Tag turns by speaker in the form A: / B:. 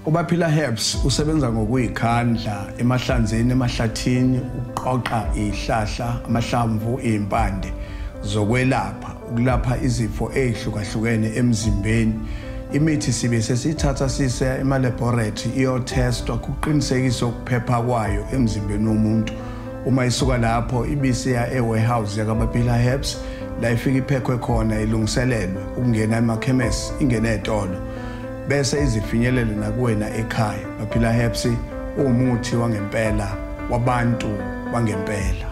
A: Baphila Herbs usebenza ngokuyikhandla emahlanzeni emahlathini uqoqa ihlahla amahlamvu impande zokwelapha ukulapha izifo ezihlukahlukene emzimbeni. Imithi sibe sesithatha sise ema laboratory iyotestwa kuqinisekisa ukuphepha kwayo emzimbeni womuntu. Uma isuka lapho ibisiya ewarehouse yakaBaphila Herbs la ifika iphekwe khona ilungiselelwe ukungena emakhemesi ingene ezitolo bese izifinyelele nakuwena ekhaya. Baphila Herbs umuthi wangempela wabantu bangempela.